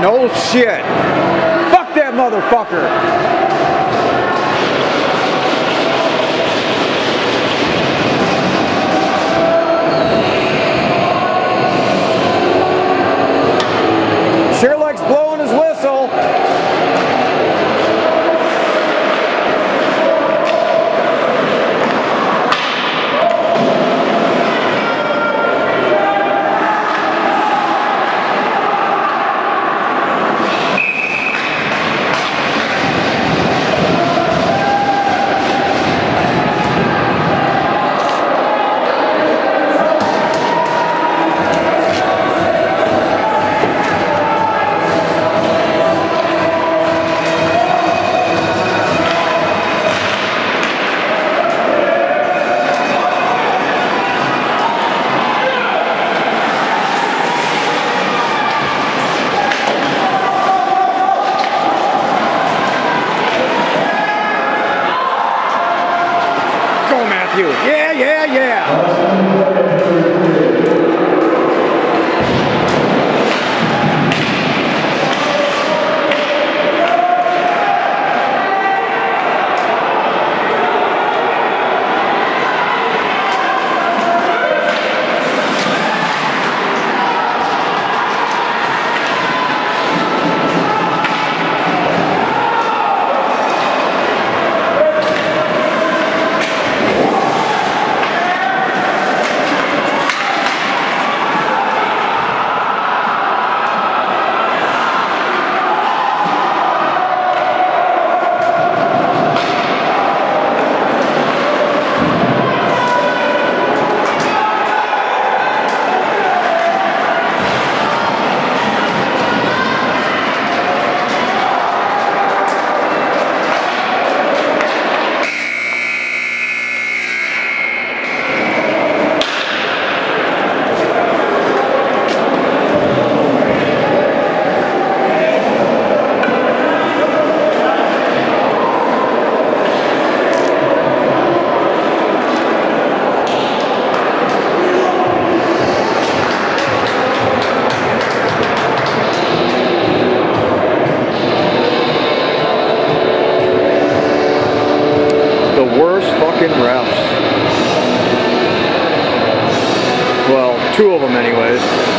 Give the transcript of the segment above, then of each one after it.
No shit. Fuck that motherfucker. Sure likes blowing his whistle. Yeah, yeah, yeah. Refs. Well, two of them anyways.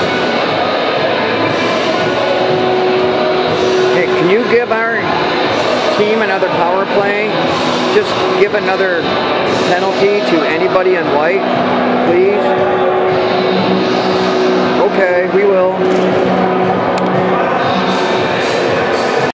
Hey, can you give our team another power play? Just give another penalty to anybody in white, please? Okay, we will.